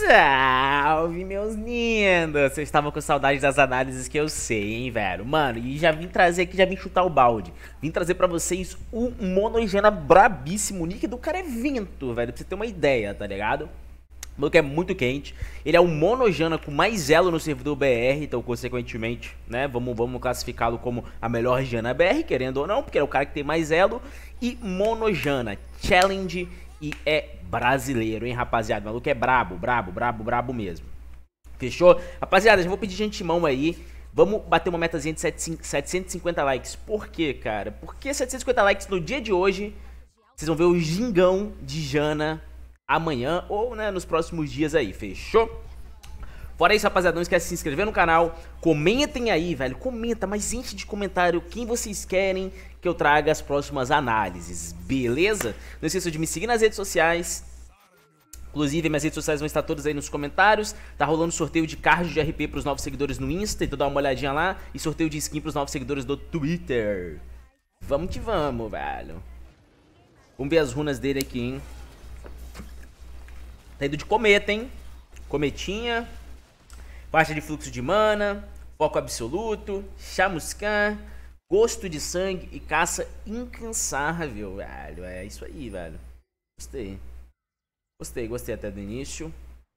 Salve, meus lindos! Vocês estavam com saudade das análises que eu sei, hein, velho? Mano, e já vim trazer aqui, já vim chutar o balde. Vim trazer pra vocês um Monojana brabíssimo. O nick do cara é Vento, velho, pra você ter uma ideia, tá ligado? O maluco é muito quente. Ele é o Monojana com mais elo no servidor BR, então, consequentemente, né, vamos classificá-lo como a melhor Jana BR, querendo ou não, porque é o cara que tem mais elo. E Monojana, Challenge e é brasileiro, hein, rapaziada? O maluco é brabo mesmo. Fechou? Rapaziada, já vou pedir de antemão aí. Vamos bater uma metazinha de 750 likes. Por quê, cara? Porque 750 likes no dia de hoje, vocês vão ver o gingão de Jana amanhã ou, né, nos próximos dias aí. Fechou? Fora isso, rapaziada, não esquece de se inscrever no canal. Comentem aí, velho. Comenta, mas enche de comentário quem vocês querem que eu traga as próximas análises. Beleza? Não esqueça de me seguir nas redes sociais. Inclusive, minhas redes sociais vão estar todas aí nos comentários. Tá rolando sorteio de card de RP pros novos seguidores no Insta, então dá uma olhadinha lá. E sorteio de skin pros novos seguidores do Twitter. Vamos que vamos, velho. Vamos ver as runas dele aqui, hein. Tá indo de cometa, hein. Cometinha. Faixa de fluxo de mana, foco absoluto, chamuscar, gosto de sangue e caça incansável, velho. É isso aí, velho. Gostei até do início.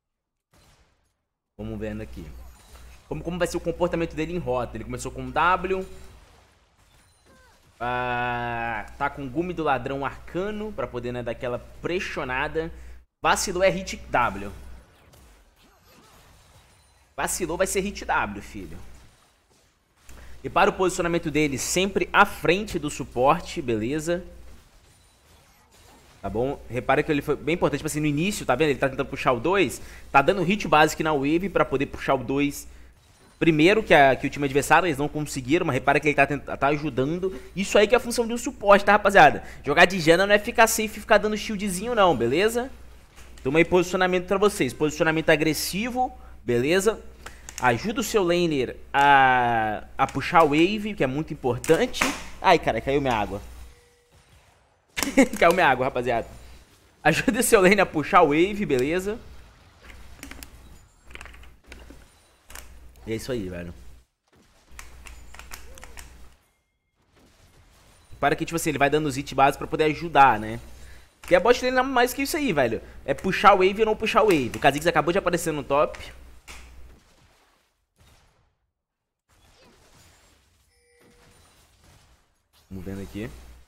Vamos vendo aqui. Como vai ser o comportamento dele em rota. Ele começou com W. Tá com o gume do ladrão arcano, pra poder, né, dar aquela pressionada. Vacilou é hit W. Vacilou, vai ser hit W, filho. E para o posicionamento dele, sempre à frente do suporte, beleza? Tá bom? Repara que ele foi bem importante, tipo assim, no início, tá vendo? Ele tá tentando puxar o 2, tá dando hit básico na wave pra poder puxar o 2 primeiro que o time adversário, eles não conseguiram, mas repara que ele tá ajudando. Isso aí que é a função de um suporte, tá, rapaziada? Jogar de Jana não é ficar safe e ficar dando shieldzinho não, beleza? Toma aí posicionamento pra vocês, posicionamento agressivo, beleza? Ajuda o seu laner a puxar a wave, que é muito importante. Ai, cara, caiu minha água. Caiu minha água, rapaziada. Ajuda o seu laner a puxar a wave, beleza? E é isso aí, velho. Para que, tipo assim, ele vai dando os hit básicos pra poder ajudar, né? Porque a bot dele não é mais que isso aí, velho. É puxar a wave ou não puxar a wave. O Kha'Zix acabou de aparecer no top. Vamos vendo aqui.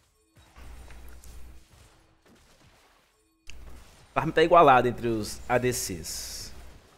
O farm tá igualado entre os ADCs.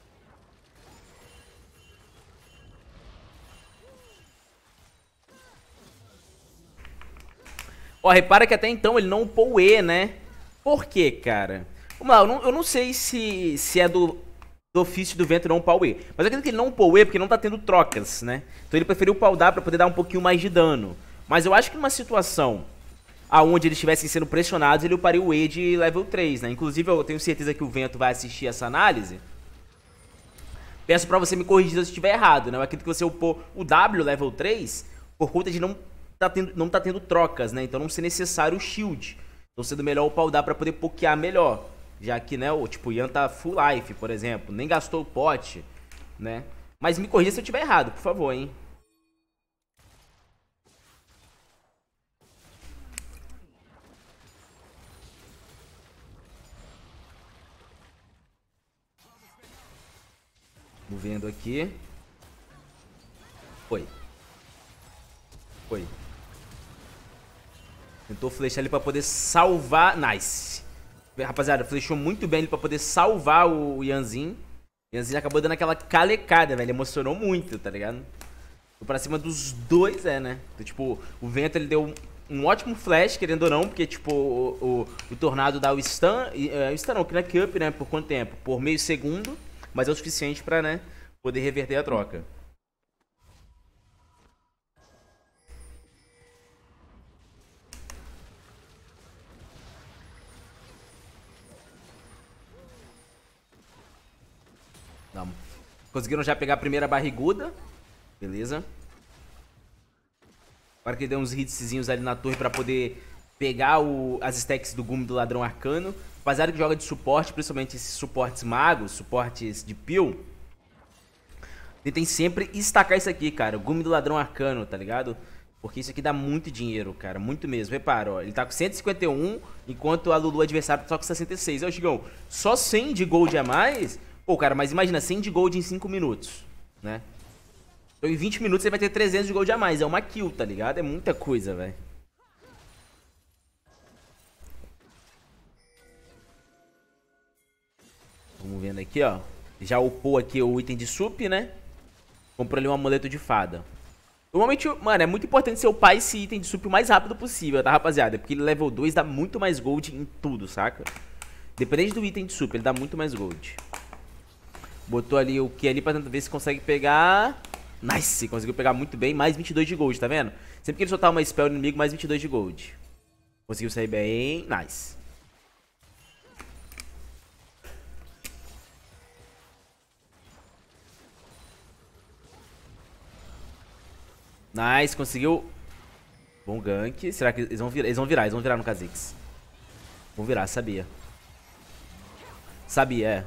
Ó, repara que até então ele não upou o E, né? Por quê, cara? Vamos lá, eu não sei se é do ofício do Vento não upar o E. Mas eu acredito que ele não upou o E porque não tá tendo trocas, né? Então ele preferiu upar o W pra poder dar um pouquinho mais de dano. Mas eu acho que numa situação aonde eles estivessem sendo pressionados, ele uparia o E de level 3, né? Inclusive, eu tenho certeza que o Vento vai assistir essa análise. Peço pra você me corrigir se eu estiver errado, né? Eu acredito que você upou o W level 3 por conta de não tá tendo trocas, né? Então não ser necessário o shield. Então sendo melhor upar o W pra poder pokear melhor. Já que, né, tipo, o Ian tá full life, por exemplo. Nem gastou o pote, né? Mas me corrija se eu estiver errado, por favor, hein? Vamos vendo aqui. Foi. Tentou flechar ele pra poder salvar. Nice. Rapaziada, flechou muito bem ele pra poder salvar o Yanzin. O Yanzin acabou dando aquela calecada, velho. Emocionou muito, tá ligado? Foi pra cima dos dois, né? Então, tipo, o Vento ele deu um ótimo flash, querendo ou não, porque, tipo, o Tornado dá o stun. Stun não, que não é Cup, né? Por quanto tempo? Por meio segundo. Mas é o suficiente pra, né, poder reverter a troca. Não. Conseguiram já pegar a primeira barriguda. Beleza. Agora que ele deu uns hitzinhos ali na torre pra poder pegar as stacks do gume do ladrão arcano. Rapaziada que joga de suporte, principalmente esses suportes magos, suportes de peel, tentem sempre estacar isso aqui, cara. O Gume do Ladrão Arcano, tá ligado? Porque isso aqui dá muito dinheiro, cara. Muito mesmo. Repara, ó. Ele tá com 151, enquanto a Lulu adversário tá só com 66. Ó, Chigão, só 100 de gold a mais? Pô, cara, mas imagina, 100 de gold em 5 minutos, né? Então em 20 minutos você vai ter 300 de gold a mais. É uma kill, tá ligado? É muita coisa, velho. Vamos vendo aqui, ó. Já upou aqui o item de sup, né? Comprou ali um amuleto de fada. Normalmente, mano, é muito importante você upar esse item de sup o mais rápido possível, tá, rapaziada? Porque ele level 2 dá muito mais gold em tudo, saca? Dependente do item de sup, ele dá muito mais gold. Botou ali o que ali pra tentar ver se consegue pegar. Nice, conseguiu pegar muito bem. Mais 22 de gold, tá vendo? Sempre que ele soltar uma spell no inimigo, mais 22 de gold. Conseguiu sair bem, nice. Nice, conseguiu. Bom gank. Será que eles vão virar? Eles vão virar no Kha'Zix. Vão virar, sabia. Sabia, é.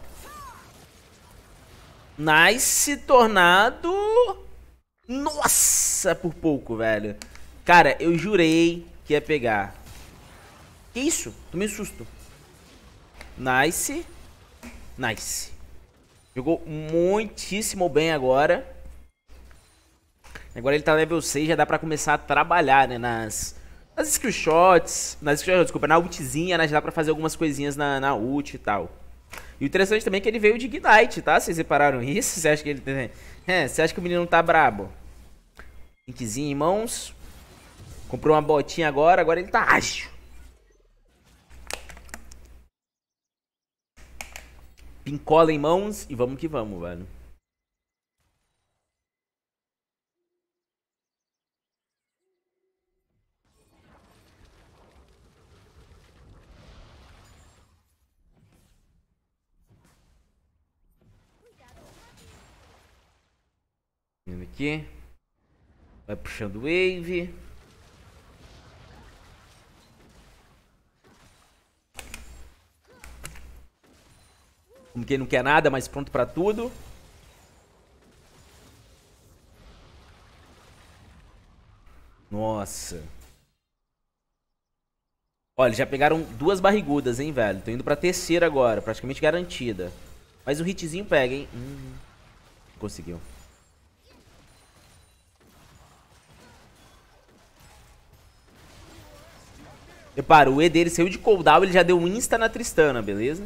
Nice, tornado. Nossa, por pouco, velho. Cara, eu jurei que ia pegar. Que isso? Tomei um susto. Nice. Nice. Jogou muitíssimo bem agora. Agora ele tá level 6, já dá pra começar a trabalhar, né, nas screenshots, desculpa, na ultzinha, né, já dá pra fazer algumas coisinhas na ult e tal. E o interessante também é que ele veio de Ignite, tá? Vocês repararam isso? Você acha que ele tem... você acha que o menino não tá brabo? Linkzinho em mãos. Comprou uma botinha agora ele tá ágil. Pincola em mãos e vamos que vamos, velho. Vindo aqui. Vai puxando wave. Como quem não quer nada, mas pronto pra tudo. Nossa. Olha, já pegaram 2 barrigudas, hein, velho. Tô indo pra terceira agora, praticamente garantida. Mas o hitzinho pega, hein. Conseguiu. Repara, o E dele saiu de cooldown, ele já deu um insta na Tristana, beleza?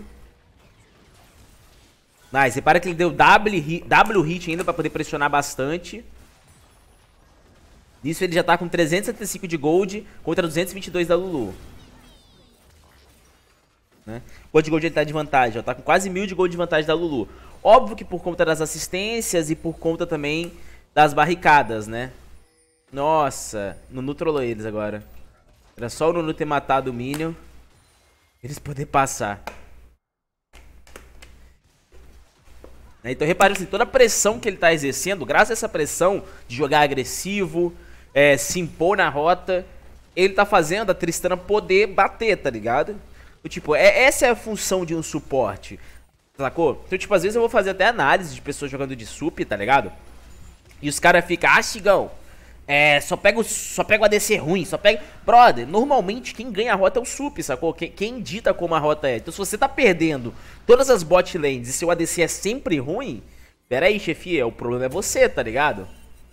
Nice, repara que ele deu W hit ainda pra poder pressionar bastante. Nisso ele já tá com 375 de gold contra 222 da Lulu. Né? Quanto de gold ele tá de vantagem? Ó, tá com quase 1000 de gold de vantagem da Lulu. Óbvio que por conta das assistências e por conta também das barricadas, né? Nossa, Nunu trollou eles agora. Era só o Nunu ter matado o Minion. Eles poderem passar. Então repare assim, toda a pressão que ele tá exercendo, graças a essa pressão de jogar agressivo, se impor na rota, ele tá fazendo a Tristana poder bater, tá ligado? Tipo, essa é a função de um suporte, sacou? Então tipo, às vezes eu vou fazer até análise de pessoas jogando de sup, tá ligado? E os caras ficam, Chigão, só pega o ADC ruim, só pega... Brother, normalmente quem ganha a rota é o sup, sacou? Quem dita como a rota é. Então se você tá perdendo todas as bot lanes e seu ADC é sempre ruim, pera aí, chefia, o problema é você, tá ligado?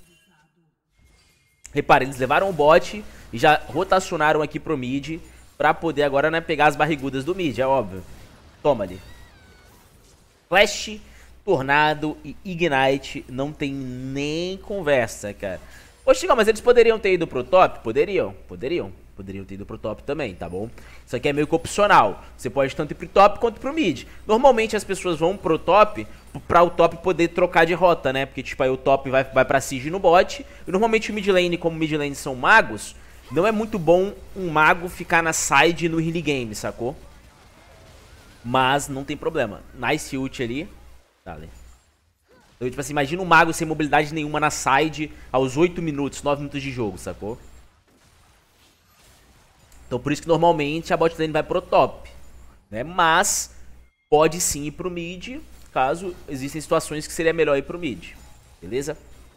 Repara, eles levaram o bot e já rotacionaram aqui pro mid pra poder agora, né, pegar as barrigudas do mid, é óbvio. Toma ali. Flash, Tornado e Ignite não tem nem conversa, cara. Ô, Chigão, mas eles poderiam ter ido pro top? Poderiam ter ido pro top também, tá bom? Isso aqui é meio que opcional. Você pode tanto ir pro top quanto pro mid. Normalmente as pessoas vão pro top pra o top poder trocar de rota, né? Porque, tipo, aí o top vai pra Siege no bot. E normalmente o mid lane, como mid lane são magos, não é muito bom um mago ficar na side no early game, sacou? Mas não tem problema. Nice ult ali. Dale. Então, tipo assim, imagina um mago sem mobilidade nenhuma na side aos 8 minutos, 9 minutos de jogo, sacou? Então por isso que normalmente a bot lane vai pro top. né? Mas pode sim ir pro mid, caso existem situações que seria melhor ir pro mid. Beleza?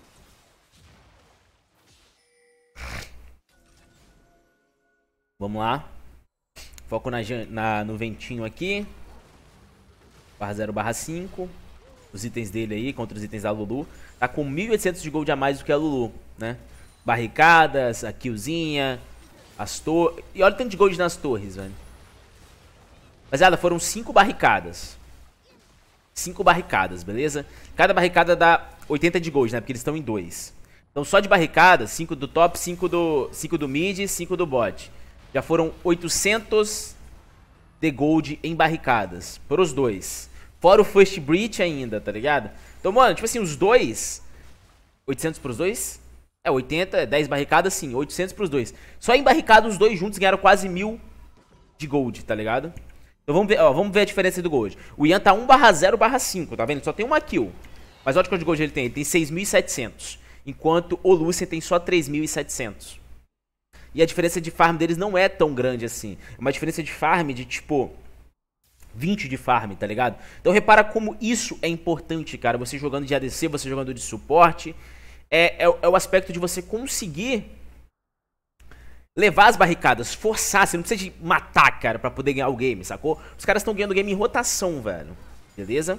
Vamos lá. Foco no ventinho aqui. Barra 0, barra 5. Os itens dele aí, contra os itens da Lulu. Tá com 1.800 de gold a mais do que a Lulu, né? Barricadas, a killzinha, as torres. E olha o tanto de gold nas torres, velho. Rapaziada, foram 5 barricadas. 5 barricadas, beleza? Cada barricada dá 80 de gold, né? Porque eles estão em 2. Então só de barricada, 5 do top, 5 do mid, 5 do bot. Já foram 800 de gold em barricadas. Por os dois. Fora o First Breach ainda, tá ligado? Então, mano, tipo assim, os dois... 800 pros dois? É, 80, 10 barricadas, sim. 800 pros dois. Só em barricada, os dois juntos ganharam quase 1.000 de gold, tá ligado? Então vamos ver, ó, vamos ver a diferença do gold. O Ian tá 1/0/5, tá vendo? Só tem uma kill. Mas olha quanto de gold ele tem. Ele tem 6.700. Enquanto o Lucian tem só 3.700. E a diferença de farm deles não é tão grande assim. É uma diferença de farm de tipo 20 de farm, tá ligado? Então repara como isso é importante, cara. Você jogando de ADC, você jogando de suporte. É o aspecto de você conseguir levar as barricadas, forçar. Você não precisa de matar, cara, pra poder ganhar o game, sacou? Os caras estão ganhando o game em rotação, velho. Beleza?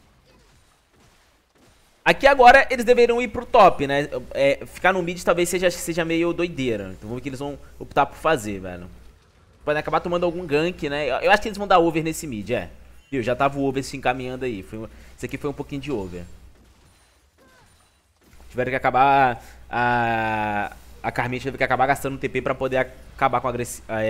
Aqui agora eles deveriam ir pro top, né? Ficar no mid talvez seja meio doideira. Então vamos ver o que eles vão optar por fazer, velho. Podem acabar tomando algum gank, né? Eu acho que eles vão dar over nesse mid, é. Viu? Já tava o over se encaminhando aí. Esse aqui foi um pouquinho de over. Tiveram que acabar... A Carminha teve que acabar gastando um TP pra poder acabar com a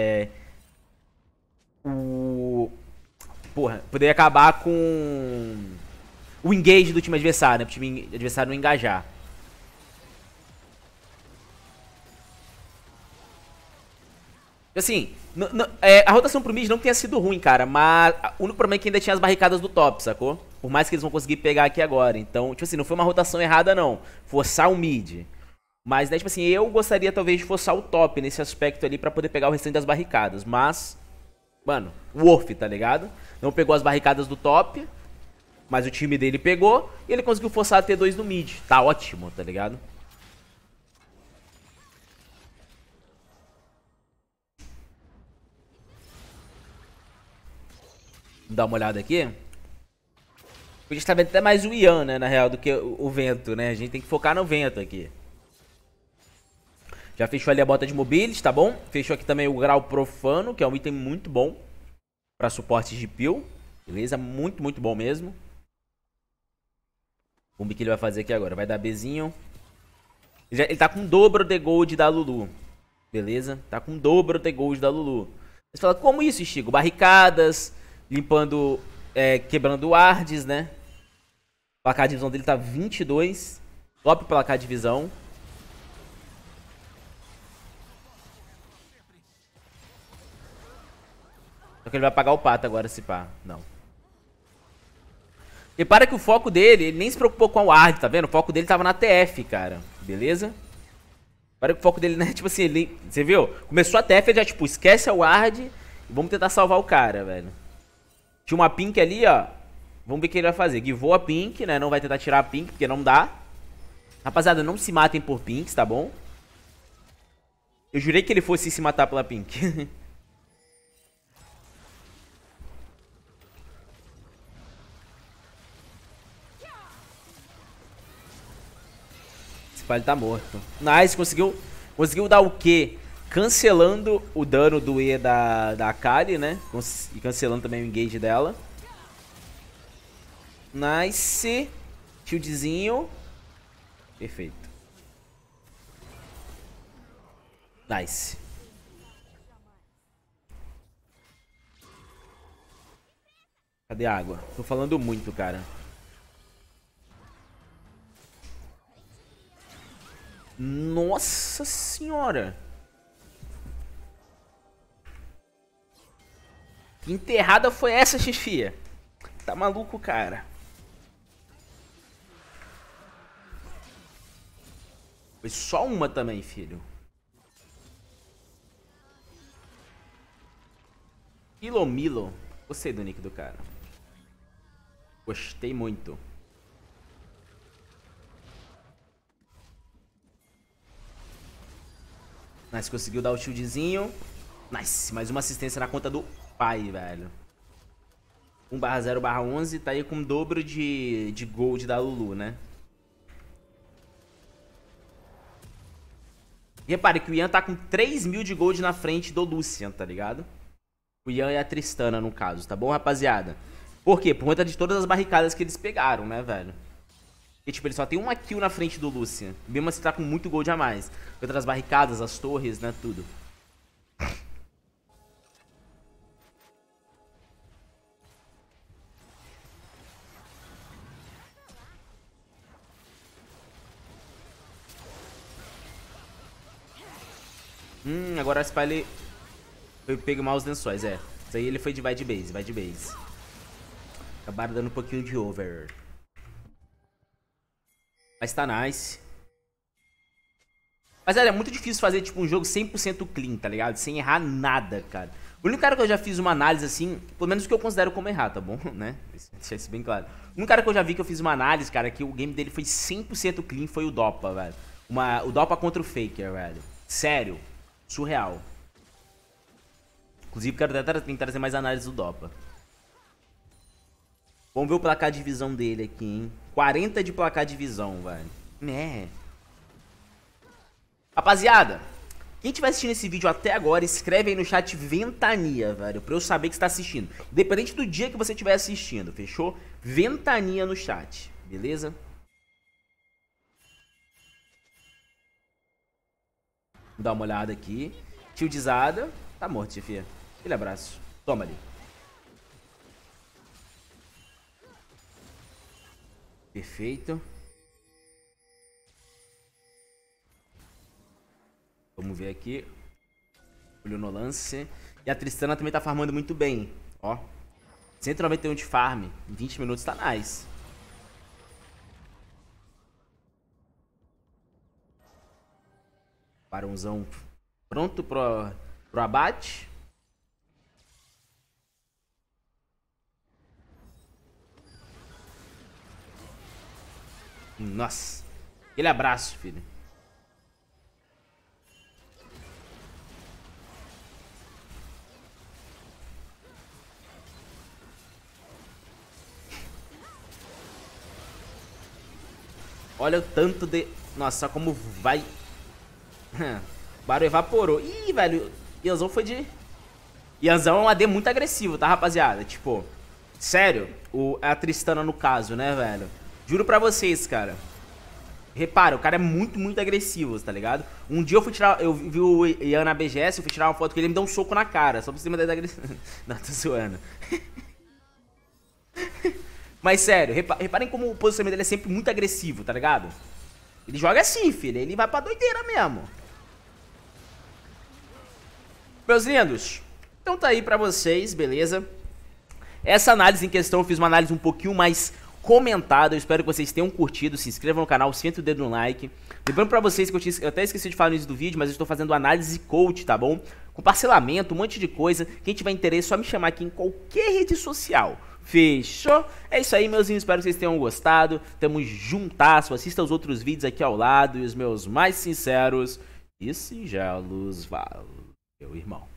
Porra, poder acabar com... o engage do time adversário, né? Pro time adversário não engajar. Assim, a rotação pro mid não tenha sido ruim, cara. Mas o único problema é que ainda tinha as barricadas do top, sacou? Por mais que eles vão conseguir pegar aqui agora. Então, tipo assim, não foi uma rotação errada, não. Forçar o mid. Mas, né, tipo assim, eu gostaria talvez de forçar o top nesse aspecto ali pra poder pegar o restante das barricadas. Mas, mano, worth, tá ligado? Não pegou as barricadas do top. Mas o time dele pegou e ele conseguiu forçar a T2 no mid. Tá ótimo, tá ligado? Vamos dar uma olhada aqui. A gente tá vendo até mais o Ian, né, na real, do que o vento, né? A gente tem que focar no vento aqui. Já fechou ali a bota de mobility, tá bom? Fechou aqui também o grau profano, que é um item muito bom pra suportes de peel. Beleza? Muito, muito bom mesmo. Vamos ver o que ele vai fazer aqui agora. Vai dar Bzinho. Ele tá com o dobro de gold da Lulu. Beleza? Tá com o dobro de gold da Lulu. Você fala, como isso, Chico? Barricadas, limpando, quebrando wards, né? O placar de visão dele tá 22. Top placar de visão. Só que ele vai pagar o pato agora, se pá. Não. Repara que o foco dele, ele nem se preocupou com a ward, tá vendo? O foco dele tava na TF, cara. Beleza? Repara que o foco dele, né? Tipo assim, ele... Você viu? Começou a TF, ele já, tipo, esquece a ward e vamos tentar salvar o cara, velho. Tinha uma pink ali, ó. Vamos ver o que ele vai fazer. Givou a pink, né? Não vai tentar tirar a pink, porque não dá. Rapaziada, não se matem por pinks, tá bom? Eu jurei que ele fosse se matar pela pink. Ele tá morto. Nice, conseguiu dar o Q? Cancelando o dano do E da Akali, né? E cancelando também o engage dela. Nice. Shieldzinho. Perfeito. Nice. Cadê a água? Tô falando muito, cara. Nossa senhora. Que enterrada foi essa, chefia? Tá maluco, cara? Foi só uma também, filho. Milo. Gostei do nick do cara. Gostei muito. Nice, conseguiu dar o shieldzinho. Nice, mais uma assistência na conta do pai, velho. 1/0/11, tá aí com o dobro de gold da Lulu, né? E repare que o Ian tá com 3.000 de gold na frente do Lucian, tá ligado? O Ian e a Tristana, no caso, tá bom, rapaziada? Por quê? Por conta de todas as barricadas que eles pegaram, né, velho? E, tipo, ele só tem uma kill na frente do Lucian. Mesmo assim, tá com muito gold a mais. Por conta das barricadas, as torres, né, tudo. Agora esse pai ele foi pegar mal os lençóis, é. Isso aí ele foi de vai de base. Acabaram dando um pouquinho de over. Mas tá nice. Mas é muito difícil fazer tipo um jogo 100% clean, tá ligado? Sem errar nada, cara. O único cara que eu já fiz uma análise assim, pelo menos o que eu considero como errar, tá bom? Né? Deixa isso bem claro. O único cara que eu já vi que eu fiz uma análise, cara, que o game dele foi 100% clean foi o Dopa, velho. O Dopa contra o Faker, velho. Sério. Surreal. Inclusive, quero até tentar trazer mais análise do Dopa. Vamos ver o placar de visão dele aqui, hein? 40 de placar de visão, velho. É. Rapaziada, quem estiver assistindo esse vídeo até agora, escreve aí no chat Ventania, velho, pra eu saber que você tá assistindo. Independente do dia que você estiver assistindo, fechou? Ventania no chat, beleza? Vou dar uma olhada aqui. Shieldizada. Tá morto, chefia. Aquele abraço. Toma ali. Perfeito. Vamos ver aqui. Olho no lance. E a Tristana também tá farmando muito bem. Ó. 191 de farm. Em 20 minutos tá nice. Barãozão pronto pro abate. Nossa. Aquele abraço, filho. Olha o tanto de... Nossa, como vai... O Barão evaporou. Ih, velho. Ianzão foi de... Ianzão é um AD muito agressivo, tá, rapaziada? Tipo, sério. A Tristana no caso, né, velho? Juro pra vocês, cara. Repara, o cara é muito agressivo, tá ligado? Um dia eu fui tirar... Eu vi o Ian na BGS, eu fui tirar uma foto com ele, ele me deu um soco na cara. Só pra cima da agressividade. Não, tô zoando. Mas sério, reparem como o posicionamento dele é sempre muito agressivo, tá ligado? Ele joga assim, filho. Ele vai pra doideira mesmo. Meus lindos, então tá aí pra vocês, beleza? Essa análise em questão, eu fiz uma análise um pouquinho mais comentada. Eu espero que vocês tenham curtido. Se inscrevam no canal, senta o dedo no like. Lembrando pra vocês que eu até esqueci de falar no início do vídeo, mas eu estou fazendo análise coach, tá bom? Com parcelamento, um monte de coisa. Quem tiver interesse, é só me chamar aqui em qualquer rede social. Fechou? É isso aí, meuzinhos. Espero que vocês tenham gostado. Tamo juntasso. Assista os outros vídeos aqui ao lado. E os meus mais sinceros e singelos valeu, irmão.